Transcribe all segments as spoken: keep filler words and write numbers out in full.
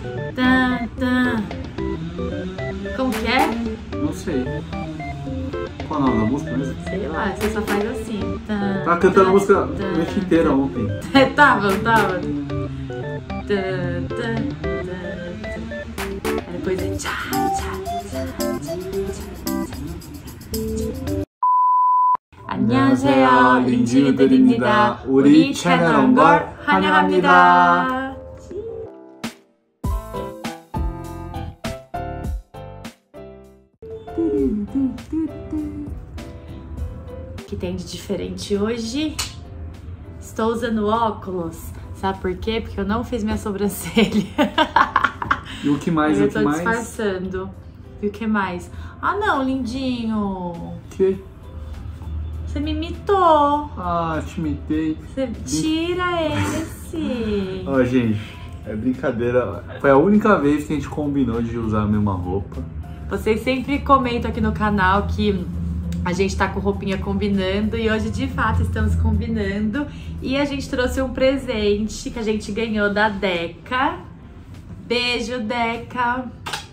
Tan, tan. Como que é? Não sei. Qual é o nome da música mesmo? Sei lá, você só faz assim. Tan, Tava cantando a música tan, a noite inteira ontem. Tava, tava. Tan, tan, tan, tan. Aí depois é tchá, tchá, tchá, tchá, tchá. 안녕하세요, 린지유들입니다. 우리 채널 온 걸 환영합니다. O que tem de diferente hoje? Estou usando óculos. Sabe por quê? Porque eu não fiz minha sobrancelha. E o que mais? Eu o que tô mais? disfarçando. E o que mais? Ah, não, lindinho. Que? Você me imitou. Ah, te imitei. Você tira esse. Ó, gente, é brincadeira. Foi a única vez que a gente combinou de usar a mesma roupa. Vocês sempre comentam aqui no canal que a gente tá com roupinha combinando e hoje de fato estamos combinando. E a gente trouxe um presente que a gente ganhou da Deca. Beijo, Deca.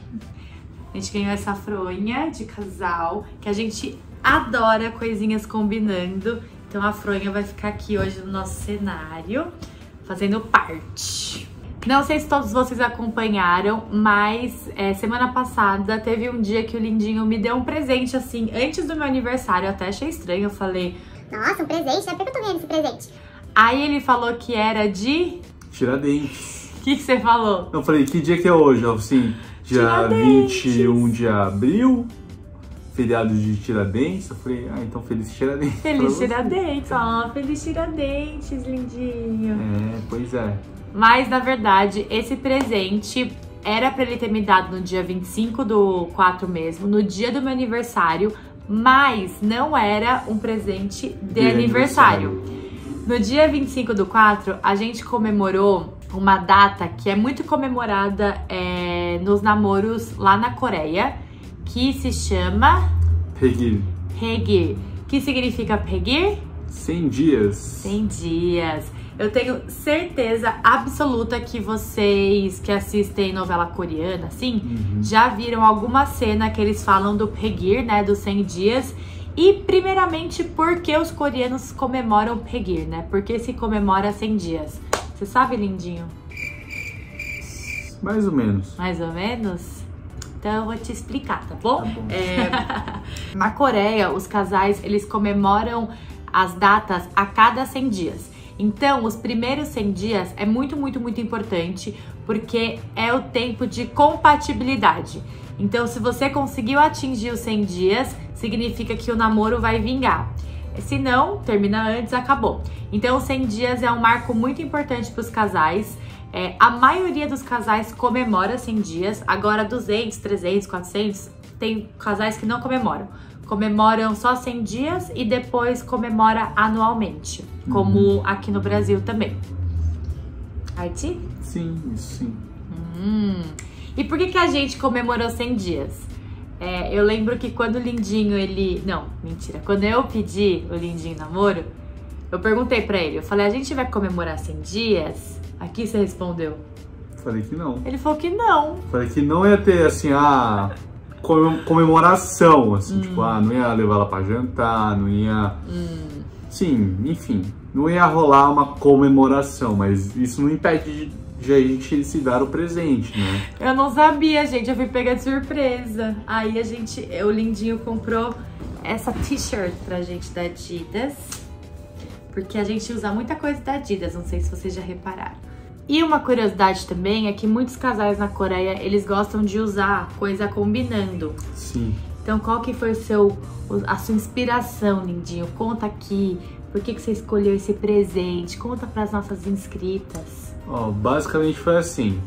A gente ganhou essa fronha de casal que a gente adora coisinhas combinando. Então a fronha vai ficar aqui hoje no nosso cenário, fazendo parte. Não sei se todos vocês acompanharam, mas é, semana passada teve um dia que o Lindinho me deu um presente assim, antes do meu aniversário. Eu até achei estranho, eu falei... Nossa, um presente? Né? Por que eu tô ganhando esse presente? Aí ele falou que era de... Tiradentes. O que, que você falou? Eu falei, que dia que é hoje? Eu assim, dia Tiradentes. vinte e um de abril, feriado de Tiradentes. Eu falei, ah, então feliz Tiradentes. Feliz Tiradentes, ó, feliz Tiradentes, lindinho. É, pois é. Mas, na verdade, esse presente era pra ele ter me dado no dia vinte e cinco do quatro mesmo, no dia do meu aniversário, mas não era um presente de, De aniversário. aniversário. No dia vinte e cinco do quatro, a gente comemorou uma data que é muito comemorada é, nos namoros lá na Coreia, que se chama... Pegir. Pegir. Que significa Pegir? cem dias. cem dias. Eu tenho certeza absoluta que vocês que assistem novela coreana, assim, Uhum. já viram alguma cena que eles falam do Pegir, né, dos cem dias. E, primeiramente, por que os coreanos comemoram Pegir, né? Por que se comemora cem dias? Você sabe, lindinho? Mais ou menos. Mais ou menos? Então eu vou te explicar, tá bom? Tá bom. É, na Coreia, os casais, eles comemoram as datas a cada cem dias. Então, os primeiros cem dias é muito, muito, muito importante, porque é o tempo de compatibilidade. Então, se você conseguiu atingir os cem dias, significa que o namoro vai vingar. Se não, termina antes, acabou. Então, os cem dias é um marco muito importante para os casais. É, a maioria dos casais comemora cem dias, agora duzentos, trezentos, quatrocentos, tem casais que não comemoram. Comemoram só cem dias e depois comemora anualmente, como Uhum. aqui no Brasil também. Arti? Sim, isso sim. Hum. E por que que a gente comemorou cem dias? É, eu lembro que quando o Lindinho, ele... Não, mentira. Quando eu pedi o Lindinho em namoro, eu perguntei pra ele, eu falei, a gente vai comemorar cem dias? Aqui você respondeu. Falei que não. Ele falou que não. Falei que não ia ter, assim, a comem- comemoração, assim, Hum. tipo, ah, não ia levar ela pra jantar, não ia... Hum. Sim, enfim, não ia rolar uma comemoração, mas isso não impede de, de a gente se dar o presente, né? Eu não sabia, gente. Eu fui pegar de surpresa. Aí a gente, o Lindinho comprou essa t-shirt pra gente da Adidas. Porque a gente usa muita coisa da Adidas, não sei se vocês já repararam. E uma curiosidade também é que muitos casais na Coreia, eles gostam de usar coisa combinando. Sim. Então qual que foi o seu, a sua inspiração, Lindinho? Conta aqui, por que que você escolheu esse presente? Conta pras nossas inscritas. Ó, basicamente foi assim,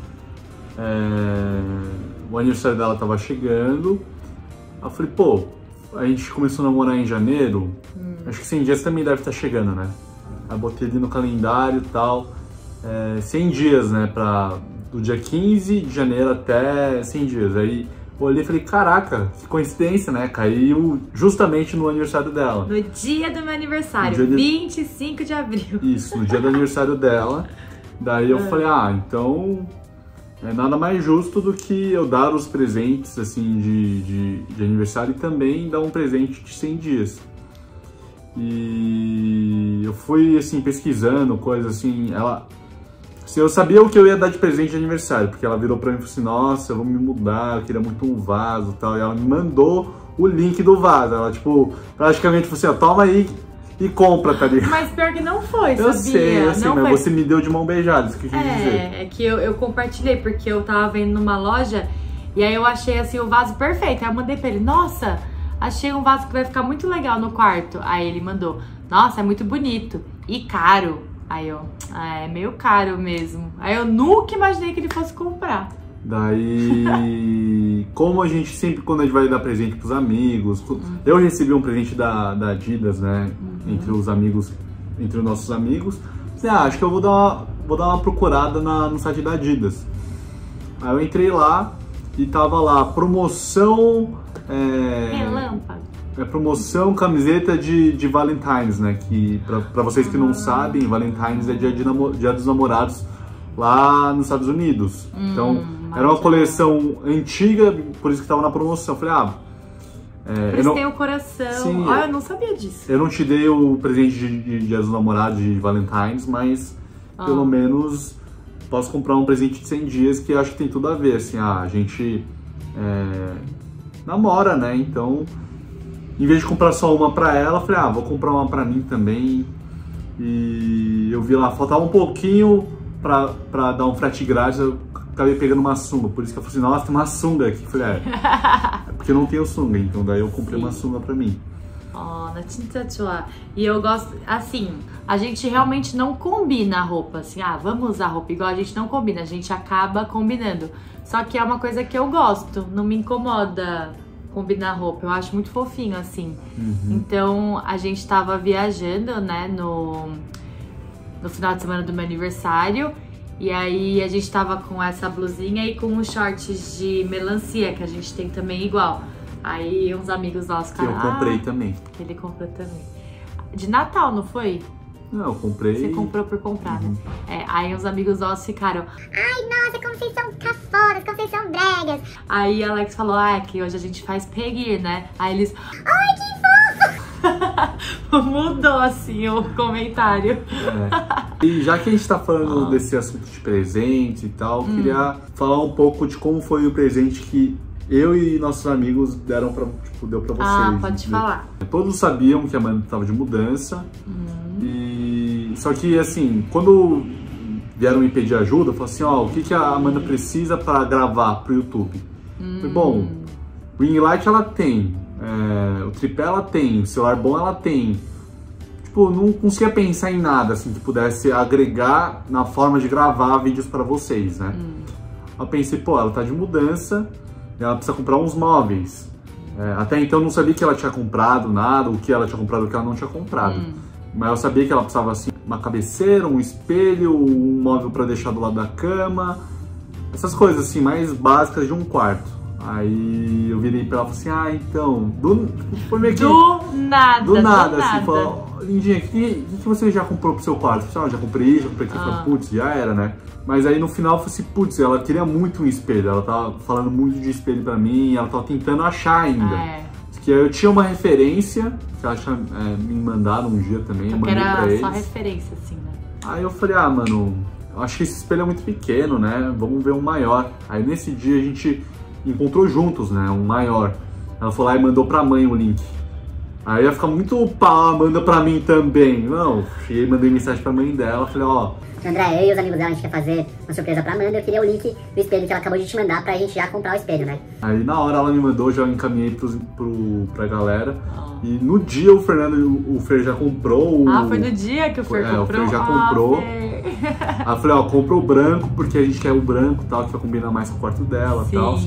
é... o aniversário dela tava chegando, aí eu falei, pô, a gente começou a namorar em janeiro, hum. acho que cem dias também deve estar chegando, né? Aí botei ali no calendário e tal, é, cem dias, né, pra, do dia quinze de janeiro até cem dias, aí olhei e falei, caraca, que coincidência, né, caiu justamente no aniversário dela. No dia do meu aniversário, dia de... vinte e cinco de abril. Isso, no dia do aniversário dela. Daí eu falei, ah, então é nada mais justo do que eu dar os presentes, assim, de, de, de aniversário e também dar um presente de cem dias. E eu fui, assim, pesquisando coisas, assim, ela... Assim, eu sabia o que eu ia dar de presente de aniversário, porque ela virou pra mim e falou assim, nossa, eu vou me mudar, eu queria muito um vaso e tal, e ela me mandou o link do vaso, ela, tipo, praticamente falou assim, ó, toma aí e compra, tá ligado? Mas pior que não foi, eu sabia? Sei, eu sei, não mas foi. Você me deu de mão beijada, isso que eu quis é, dizer. É que eu, eu compartilhei, porque eu tava vendo numa loja, e aí eu achei, assim, o vaso perfeito, aí eu mandei pra ele, nossa, achei um vaso que vai ficar muito legal no quarto. Aí ele mandou, nossa, é muito bonito e caro. Aí eu, ah, é meio caro mesmo. Aí eu nunca imaginei que ele fosse comprar. Daí, como a gente sempre, quando a gente vai dar presente pros amigos, uhum. eu recebi um presente da, da Adidas, né, uhum. entre os amigos, entre os nossos amigos. Assim, ah, acho que eu vou dar uma, vou dar uma procurada na, no site da Adidas. Aí eu entrei lá e tava lá, promoção... É, Relâmpago. É promoção camiseta de, de Valentine's, né? Que pra, pra vocês que não sabem, Valentine's é dia, de namo, dia dos namorados lá nos Estados Unidos. Hum, então, era uma coleção antiga, por isso que tava na promoção. Eu falei, ah... É, por isso tem o coração. Sim, ah, eu não sabia disso. Eu não te dei o presente de, de dia dos namorados de Valentine's, mas ah. pelo menos posso comprar um presente de cem dias que eu acho que tem tudo a ver, assim, ah, a gente... É, namora, né? Então, em vez de comprar só uma pra ela, eu falei, ah, vou comprar uma pra mim também. E eu vi lá, faltava um pouquinho pra, pra dar um frete grátis, eu acabei pegando uma sunga. Por isso que eu falei assim, nossa, tem uma sunga aqui. Eu falei, é, é porque eu não tenho sunga, então daí eu comprei Sim. uma sunga pra mim. Oh, na tinta chua. E eu gosto, assim, a gente realmente não combina a roupa, assim, ah, vamos usar roupa igual, a gente não combina, a gente acaba combinando. Só que é uma coisa que eu gosto, não me incomoda combinar roupa, eu acho muito fofinho, assim. Uhum. Então, a gente tava viajando, né, no, no final de semana do meu aniversário, e aí a gente tava com essa blusinha e com os shorts de melancia, que a gente tem também igual. Aí uns amigos nossos ficaram... Que eu comprei ah, também. Ele comprou também. De Natal, não foi? Não, eu comprei... Você comprou por comprar, uhum. né? É, aí uns amigos nossos ficaram... Ai, nossa, como vocês são caforas, como vocês são bregas. Aí a Alex falou, ah, é que hoje a gente faz peguir, né? Aí eles... Ai, que fofo! Mudou, assim, o comentário. É. E já que a gente tá falando oh. desse assunto de presente e tal, hum. queria falar um pouco de como foi o presente que... eu e nossos amigos deram pra, tipo, deu pra vocês. Ah, pode né? falar. Todos sabiam que a Amanda tava de mudança. Uhum. E só que, assim, quando vieram me pedir ajuda, eu falei assim, ó, o que, que a Amanda precisa pra gravar pro YouTube? Uhum. Falei, bom, ring light ela tem, é, o tripé ela tem, o celular bom ela tem. Tipo, não conseguia pensar em nada, assim, que pudesse agregar na forma de gravar vídeos pra vocês, né? Uhum. Eu pensei, pô, ela tá de mudança, ela precisa comprar uns móveis. É, até então eu não sabia que ela tinha comprado nada, o que ela tinha comprado, o que ela não tinha comprado. Hum. Mas eu sabia que ela precisava, assim, uma cabeceira, um espelho, um móvel para deixar do lado da cama. Essas coisas, assim, mais básicas de um quarto. Aí eu virei pra ela e falei assim, ah, então... Do, foi meio que... Do nada, Do nada, do assim. nada. Falou, Lindinha, o que, que você já comprou pro seu quarto? Eu falei, ah, já comprei isso, já comprei aquilo. Ah. Putz, já era, né? Mas aí no final eu falei assim, putz, ela queria muito um espelho. Ela tava falando muito de espelho pra mim, ela tava tentando achar ainda. É. Que eu tinha uma referência, que ela tinha é, me mandado um dia também, eu mandei pra eles. Era só referência, assim, né? Aí eu falei, ah, mano, eu acho que esse espelho é muito pequeno, né? Vamos ver um maior. Aí nesse dia a gente encontrou juntos, né? Um maior. Ela foi lá e mandou pra mãe o link. Aí ia ficar muito pá, manda pra mim também. Não, cheguei, mandei mensagem pra mãe dela, falei, ó... André, eu e os amigos dela, a gente quer fazer uma surpresa pra Amanda. Eu queria o link do espelho que ela acabou de te mandar pra gente já comprar o espelho, né? Aí na hora ela me mandou, já encaminhei pros, pro, pra galera. Ah. E no dia o Fernando, o, o Fer já comprou. O, ah, foi no dia que o Fer foi, comprou? É, o Fer já comprou. Ah, aí eu falei, ó, compra o branco, porque a gente quer o branco e tal, que vai combinar mais com o quarto dela e tal.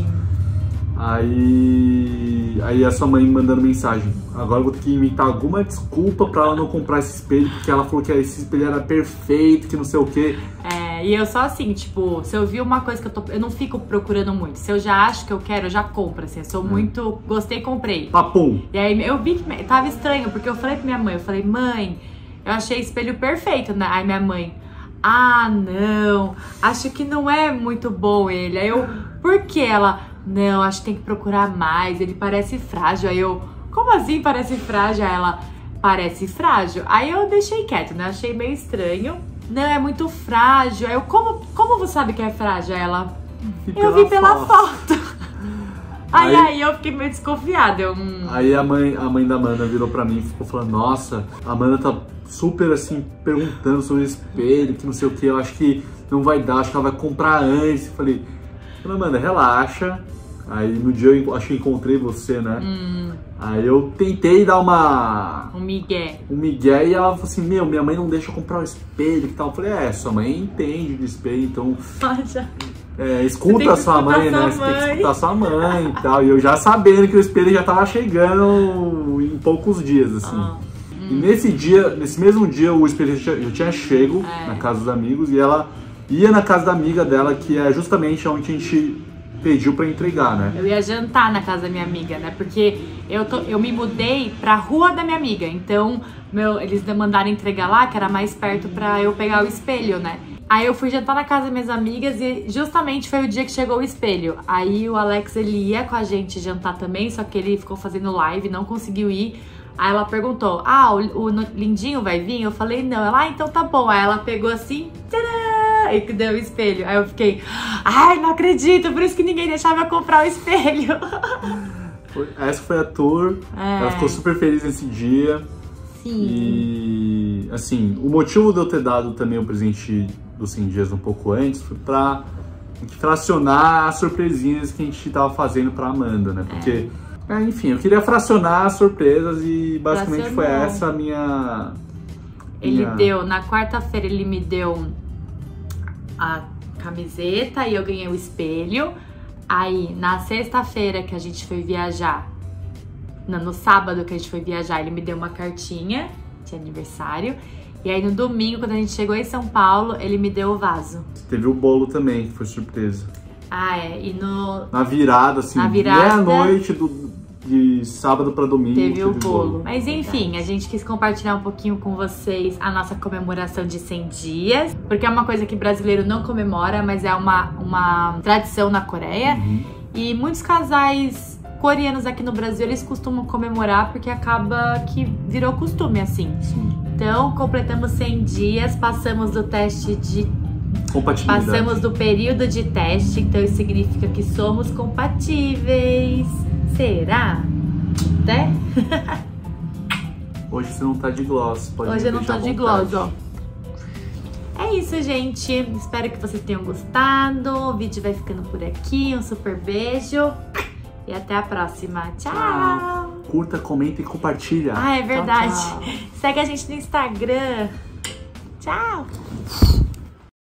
Aí, aí a sua mãe me mandando mensagem, agora eu vou ter que inventar alguma desculpa pra ela não comprar esse espelho, porque ela falou que esse espelho era perfeito, que não sei o quê. É, e eu só assim, tipo, se eu vi uma coisa que eu tô... Eu não fico procurando muito, se eu já acho que eu quero, eu já compro, assim, eu sou hum. muito... Gostei, comprei. Papum! E aí eu vi que tava estranho, porque eu falei pra minha mãe, eu falei, mãe, eu achei espelho perfeito, né? Aí minha mãe... ah, não, acho que não é muito bom ele. Aí eu, por que? Ela, não, acho que tem que procurar mais, ele parece frágil. Aí eu, como assim parece frágil? Aí ela, parece frágil. Aí eu deixei quieto, né? Achei meio estranho. Não, é muito frágil. Aí eu, como, como você sabe que é frágil? Aí ela, E eu vi pela foto. foto. Aí, Aí- aí eu fiquei meio desconfiada. Eu, hum, Aí a mãe, a mãe da Amanda virou pra mim e ficou falando, nossa, a Amanda tá super assim, perguntando sobre o espelho, que não sei o que, eu acho que não vai dar, acho que ela vai comprar antes. Eu falei, Amanda, relaxa. Aí no dia eu acho que encontrei você, né? hum, Aí eu tentei dar uma... um migué. um migué e ela falou assim, meu, minha mãe não deixa eu comprar o espelho e tal. Eu falei, é, sua mãe entende de espelho, então Olha, é, Você escuta tem a que sua escutar mãe, sua né? Você tem que mãe. escutar sua mãe e tal. E eu já sabendo que o espelho já tava chegando em poucos dias, assim. Ah, E nesse dia, nesse mesmo dia, o espelho já já tinha chego É. na casa dos amigos e ela ia na casa da amiga dela, que é justamente onde a gente pediu pra entregar, né? eu ia jantar na casa da minha amiga, né? Porque eu, tô, eu me mudei pra rua da minha amiga. Então, meu, eles mandaram entregar lá, que era mais perto pra eu pegar o espelho, né? Aí eu fui jantar na casa das minhas amigas e justamente foi o dia que chegou o espelho. Aí o Alex, ele ia com a gente jantar também, só que ele ficou fazendo live, não conseguiu ir. Aí ela perguntou, ah, o, o Lindinho vai vir? Eu falei, não. Ela, ah, então tá bom. Aí ela pegou assim, tcharam, e deu o espelho. Aí eu fiquei, ai, não acredito, por isso que ninguém deixava eu comprar o espelho. Foi- Essa foi a tour, É. ela ficou super feliz nesse dia. Sim. E, assim, o motivo de eu ter dado também o presente dos cem dias um pouco antes foi pra fracionar as surpresinhas que a gente tava fazendo pra Amanda, né? Porque, é, enfim, eu queria fracionar as surpresas e basicamente foi Fracionou. essa a minha... Ele minha- deu, na quarta-feira ele me deu a camiseta e eu ganhei o espelho. Aí, na sexta-feira que a gente foi viajar, não, no sábado que a gente foi viajar, ele me deu uma cartinha de aniversário. E aí no domingo, quando a gente chegou em São Paulo, ele me deu o vaso. Teve o bolo também, que foi surpresa. Ah, é. E no... Na virada, assim, Na virada- meia-noite do, de sábado pra domingo. Teve o bolo. Mas enfim, a gente quis compartilhar um pouquinho com vocês a nossa comemoração de cem dias. Porque é uma coisa que brasileiro não comemora, mas é uma, uma tradição na Coreia. Uhum. E muitos casais coreanos aqui no Brasil, eles costumam comemorar porque acaba que virou costume, assim. Sim. Então, completamos cem dias, passamos do teste de... Compatibilidade. Passamos do período de teste, então isso significa que somos compatíveis. Será? Né? Hoje você não tá de gloss. Pode Hoje me eu não tô deixar à de vontade. gloss, ó. É isso, gente. Espero que vocês tenham gostado. O vídeo vai ficando por aqui. Um super beijo. E até a próxima. Tchau! Tchau. Curta, comenta e compartilha. Ah, é Tchau, verdade. tchau. Segue a gente no Instagram. Tchau!